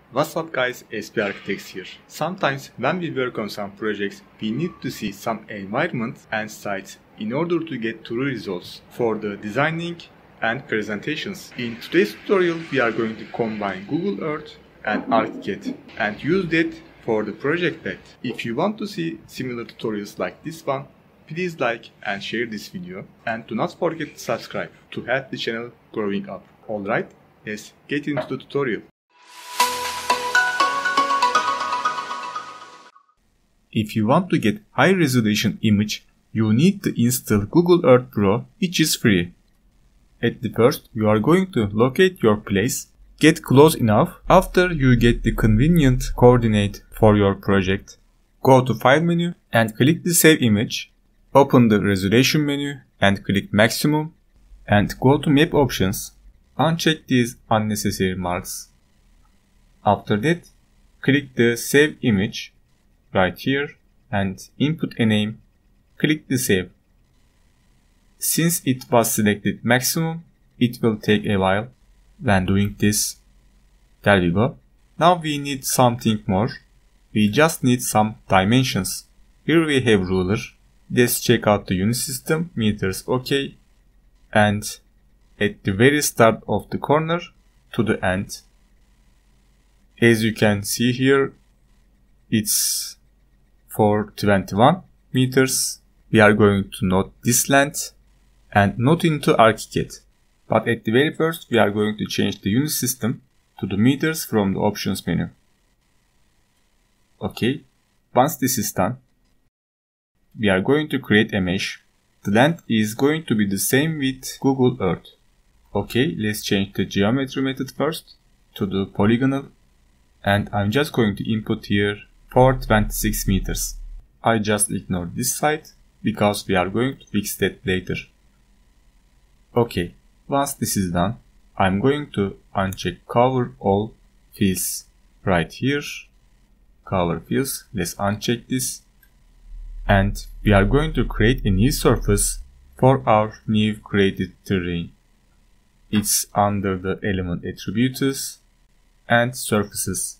What's up guys, SP Architects here. Sometimes when we work on some projects, we need to see some environment and sites in order to get true results for the designing and presentations. In today's tutorial, we are going to combine Google Earth and ArchiCAD and use that for the project path. If you want to see similar tutorials like this one, please like and share this video, and do not forget to subscribe to help the channel growing up. Alright, let's get into the tutorial. If you want to get high resolution image, you need to install Google Earth Pro, which is free. At the first, you are going to locate your place, get close enough. After you get the convenient coordinate for your project, go to File menu and click the Save Image. Open the Resolution menu and click Maximum and go to Map Options. Uncheck these unnecessary marks. After that, click the Save Image right here and input a name. Click the Save. Since it was selected Maximum, it will take a while when doing this. There we go. Now we need something more. We just need some dimensions. Here we have ruler. Let's check out the unit system, meters OK, and at the very start of the corner to the end. As you can see here, it's for 21 meters. We are going to note this length and note into ArchiCAD. But at the very first, we are going to change the unit system to the meters from the options menu. OK, once this is done, we are going to create a mesh. The length is going to be the same with Google Earth. OK, let's change the geometry method first to the polygonal, and I'm just going to input here for 26 meters. I just ignore this side because we are going to fix that later. OK, once this is done, I'm going to uncheck Cover All Fields right here. Cover Fields, let's uncheck this. And we are going to create a new surface for our new created terrain. It's under the element attributes and surfaces.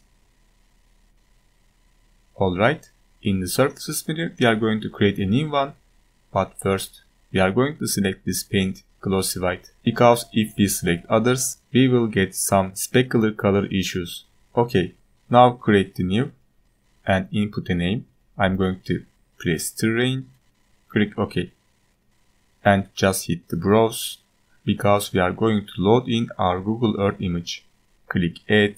Alright, in the surfaces menu, we are going to create a new one. But first, we are going to select this paint glossy white, because if we select others, we will get some specular color issues. Okay, now create the new and input a name. I'm going to press terrain, click OK, and just hit the browse because we are going to load in our Google Earth image. Click add,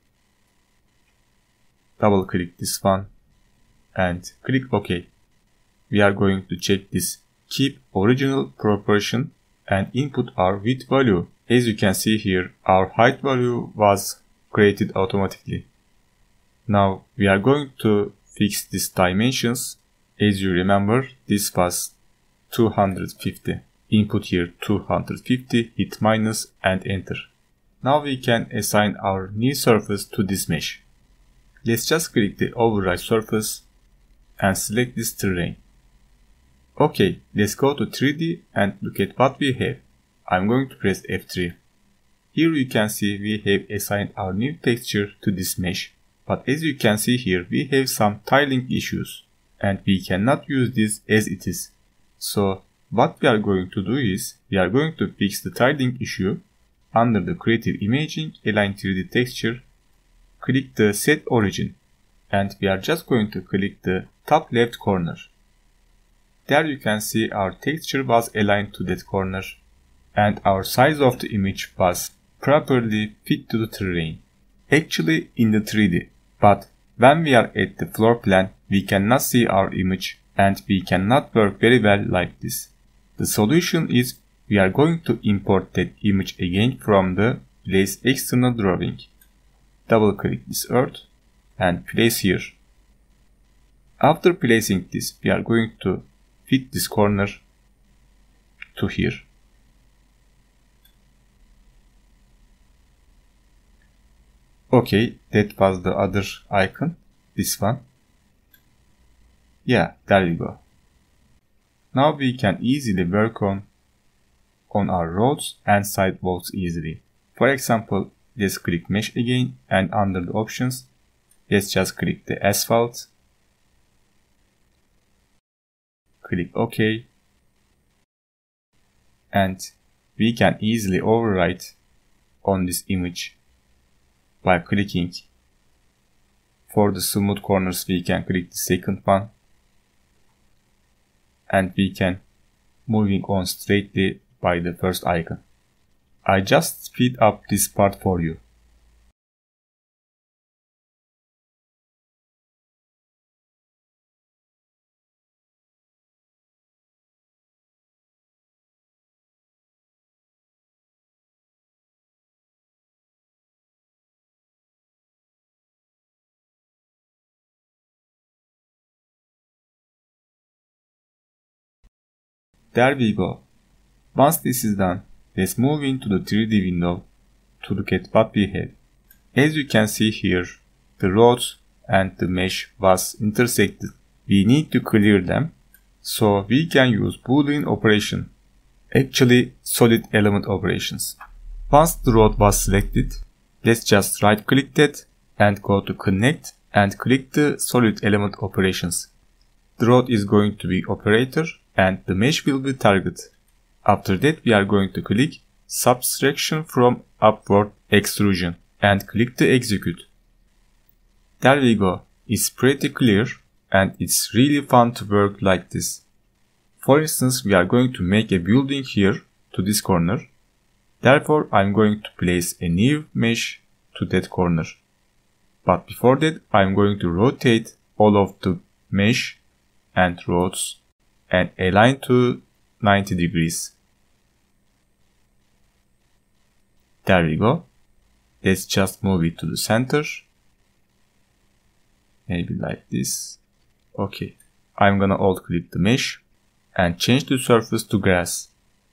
double click this one and click OK. We are going to check this keep original proportion and input our width value. As you can see here, our height value was created automatically. Now we are going to fix these dimensions. As you remember, this was 250. Input here 250, hit minus and enter. Now we can assign our new surface to this mesh. Let's just click the override surface and select this terrain. Okay, let's go to 3D and look at what we have. I'm going to press F3. Here you can see we have assigned our new texture to this mesh. But as you can see here, we have some tiling issues, and we cannot use this as it is. So what we are going to do is, we are going to fix the tiling issue. Under the Creative Imaging, Align 3D Texture, click the Set Origin, and we are just going to click the top left corner. There you can see our texture was aligned to that corner, and our size of the image was properly fit to the terrain. Actually in the 3D, but when we are at the floor plan, we cannot see our image and we cannot work very well like this. The solution is we are going to import that image again from the Place External Drawing. Double click this earth and place here. After placing this, we are going to fit this corner to here. Okay, that was the other icon, this one. Yeah, there you go. Now we can easily work on our roads and sidewalks easily. For example, let's click mesh again, and under the options, let's just click the asphalt. Click OK. And we can easily overwrite on this image by clicking. For the smooth corners, we can click the second one. And we can moving on straightly by the first icon. I just speed up this part for you. There we go. Once this is done, let's move into the 3D window to look at what we have. As you can see here, the roads and the mesh was intersected. We need to clear them, so we can use Boolean operation, actually solid element operations. Once the road was selected, let's just right click that and go to connect and click the solid element operations. The road is going to be operator and the mesh will be target. After that, we are going to click subtraction from upward extrusion and click to execute. There we go. It's pretty clear and it's really fun to work like this. For instance, we are going to make a building here to this corner. Therefore, I'm going to place a new mesh to that corner. But before that, I'm going to rotate all of the mesh and roads and align to 90 degrees. There we go. Let's just move it to the center. Maybe like this. Okay. I'm gonna alt click the mesh and change the surface to grass.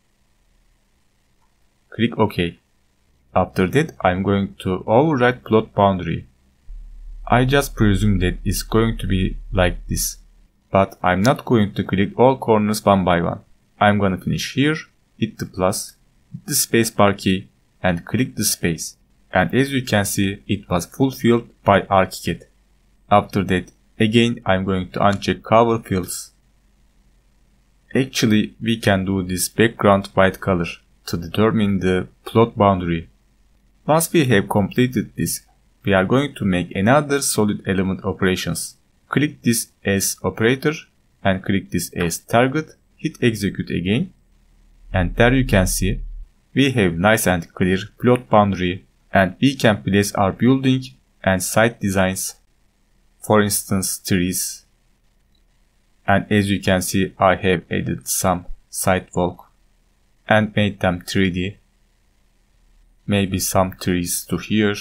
Click OK. After that, I'm going to override plot boundary. I just presume that it's going to be like this. But I'm not going to click all corners one by one. I'm gonna finish here, hit the plus, hit the spacebar key, and click the space. And as you can see, it was fulfilled by ArchiCAD. After that, again I'm going to uncheck cover fills. Actually, we can do this background white color to determine the plot boundary. Once we have completed this, we are going to make another solid element operations. Click this as operator and click this as target, hit execute again, and there you can see we have nice and clear plot boundary and we can place our building and site designs, for instance trees. And as you can see, I have added some sidewalk and made them 3D. Maybe some trees to here.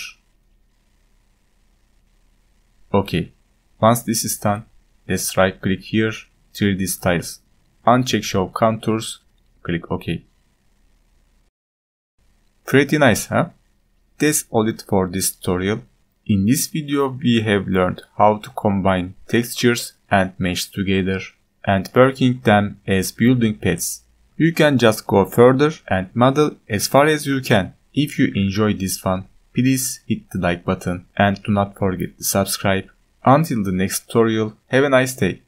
Okay. Once this is done, let's right click here, 3D styles, uncheck show contours, click OK. Pretty nice, huh? That's all it for this tutorial. In this video we have learned how to combine textures and mesh together and working them as building paths. You can just go further and model as far as you can. If you enjoyed this fun, please hit the like button and do not forget to subscribe. Until the next tutorial, have a nice day.